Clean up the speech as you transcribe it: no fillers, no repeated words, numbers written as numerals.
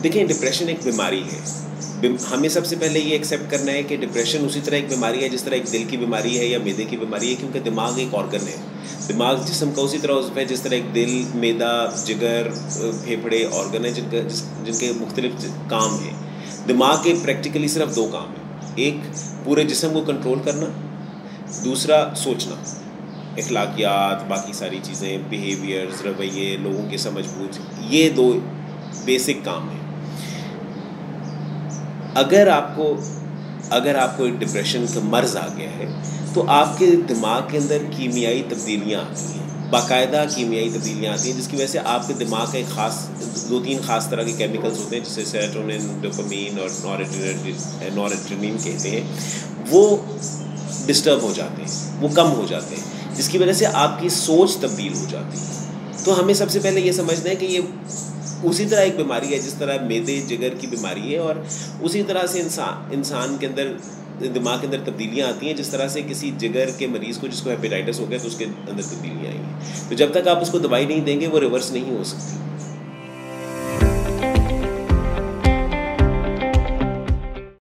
دیکھیں ڈپریشن ایک بیماری ہے. ہمیں سب سے پہلے یہ ایکسیپٹ کرنا ہے کہ ڈپریشن اسی طرح ایک بیماری ہے جس طرح ایک دل کی بیماری ہے یا معدے کی بیماری ہے, کیونکہ دماغ ایک آرگن ہے. دماغ جسم کا اسی طرح عضو ہے جس طرح ایک دل, معدہ, جگر, پھیپھڑے آرگن ہیں جن کے مختلف کام ہیں. دماغ کے پریکٹیکلی صرف 2 کام ہیں, ایک پورے جسم کو کنٹرول کرنا, دوسرا سوچنا, اخلاقیات, باقی ساری چیزیں, بیہیویئرز, رویے, لوگوں کی سمجھ بوجھ, یہ 2 بیسک کام ہیں. اگر آپ کو ڈپریشن کا مرض آ گیا ہے تو آپ کے دماغ کے اندر کیمیائی تبدیلیاں آتی ہیں, باقاعدہ کیمیائی تبدیلیاں آتی ہیں, جس کی وجہ سے آپ کے دماغ کا ایک خاص 2-3 خاص طرح کے کیمیکلز ہوتے ہیں جسے سیروٹونن, ڈوپامین اور نورڈرینالین کہتے ہیں, وہ ڈسٹرب ہو جاتے ہیں, وہ کم ہو جاتے ہیں, جس کی وجہ سے آپ کی سوچ تبدیل ہو جاتی ہے. تو ہمیں سب سے پہلے یہ سمجھنا ہے کہ یہ اسی طرح ایک بیماری ہے جس طرح معدے جگر کی بیماری ہے, اور اسی طرح سے انسان کے اندر دماغ کے اندر تبدیلیاں آتی ہیں جس طرح سے کسی جگر کے مریض کو جس کو ہیپیٹائٹس ہو گیا تو اس کے اندر تبدیلیاں آئی ہیں. تو جب تک آپ اس کو دوائی نہیں دیں گے وہ ریورس نہیں ہو سکتی.